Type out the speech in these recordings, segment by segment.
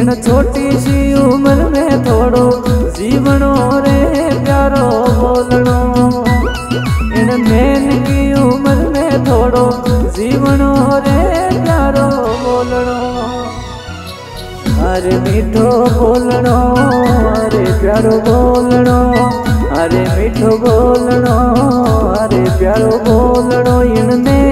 इन छोटी सी उम्र में थोड़ो जीवनो रे प्यारो बोलनो। इन नैन की उम्र में थोड़ो जीवनो रे प्यारो बोलनो। अरे मीठो बोलनो अरे प्यारो बोलनो। अरे मीठो बोलनो अरे प्यारो बोलनो। इन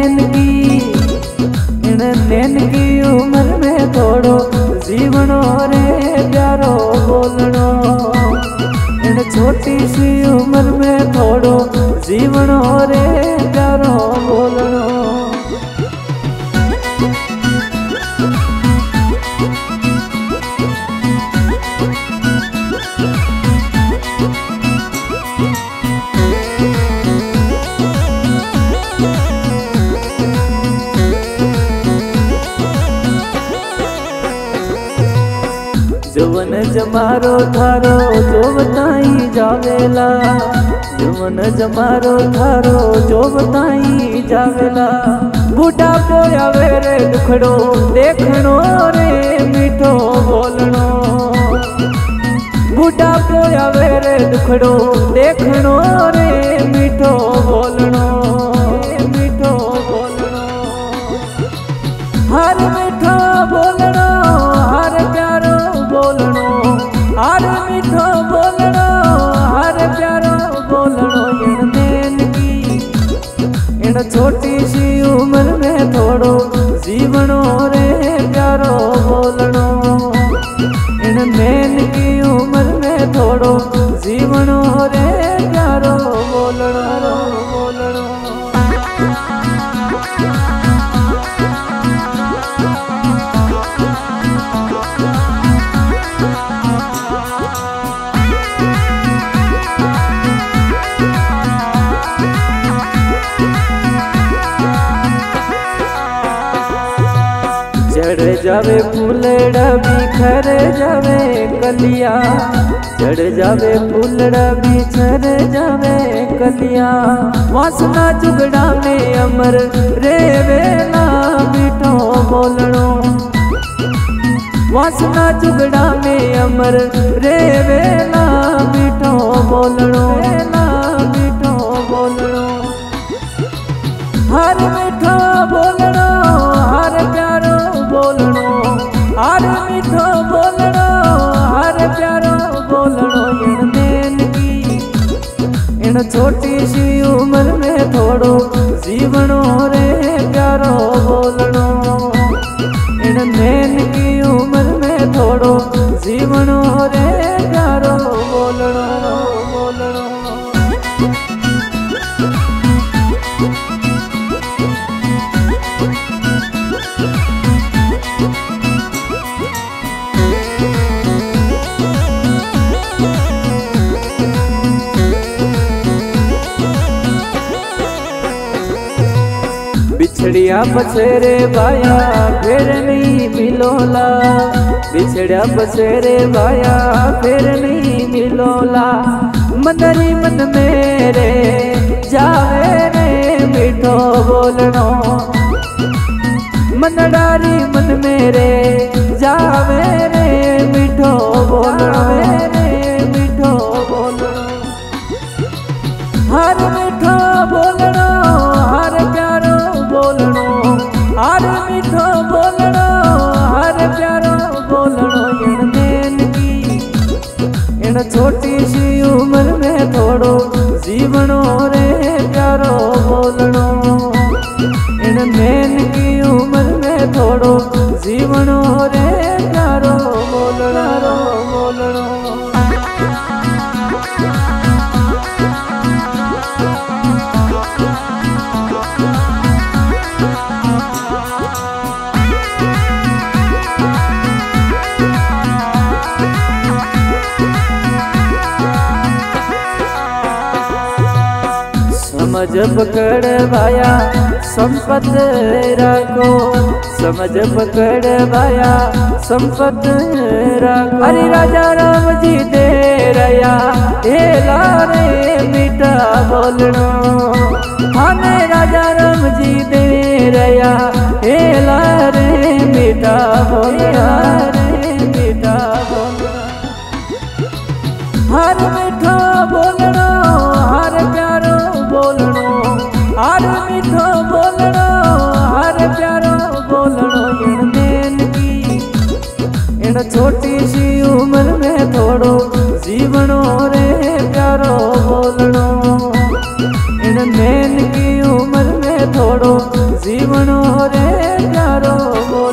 नैन की उम्र में थोड़ो जीवनो रे प्यारो बोलनो। इन छोटी सी उम्र में थोड़ो जीवनो रे प्यारो बोलनो। जवन जमारो थारो जो बताई जावेला। जवन जमारो थारो जो बताई जावेला। बूढ़ा पोया वेरे दुखड़ो देखनो रे मीठो बोलनो। बूढ़ा पोया वेरे दुखड़ो देखनो रे मीठो बोलनो। मीठो बोलनो हर मीठो बोलनो हर प्यारो बोलनो। हर मीठो बोलनो हर प्यारो बोलनो। इन नैन की इन छोटी सी उम्र में थोड़ो जीवनो रे प्यारो बोलनो। इन नैन की उम्र में थोड़ो जीवनो रे प्यारो बोलनो। बोलनो चढ़ जावे फूलड़ा बिखर जावे कलिया। चढ़ जावे फूलड़ा बिछर जावे कलिया। वासना जुगड़ा में अमर रे वेला मीठो बोलनो। वासना जुगड़ा में अमर रे वेला मीठो बोलनो। मीठो बोलनो हर मीठो बोलनो हर प्यारो बोलनो। हर मीठो बोलनो हर प्यारो बोलनो। इन नैन की इन छोटी सी उम्र में थोड़ो जीवनो रे प्यारो बोलनो। इन नैन की उम्र में थोड़ो जीवनो रे प्यारो बोलनो। बोलनो बिछड़िया बसेरे बाया फिर नहीं मिलोला। बिछड़िया बसेरे बाया फिर नहीं मिलोला। मनरी मन मेरे जावे रे मीठो बोलनो। मनडारी मन मेरे जावे रे मीठो बोलनो। मीठो बोलनो हर मीठो बोलनो हर प्यारो बोलनो। हर मीठो बोलनो हर प्यारो बोलनो। इन नैन की इन छोटी सी उम्र में थोड़ो जीवनो रे प्यारो बोलनो। इन नैन की उम्र में थोड़ो जीवनो रे प्यारो बोलनो। बोलनो समझ पकड़ भाया संपत राखो। समझ पकड़ भाया संपत राखो। अरे राजा राम जी दे रया हे लारे मीठा बोलनो। हमें राजा राम जी दे रया हे लारे मीठा बोलना। मीठा इन छोटी सी उम्र में थोड़ो जीवनो रे प्यारो बोलनो। इन नैन की उम्र में थोड़ो जीवनो रे प्यारो बोलनो।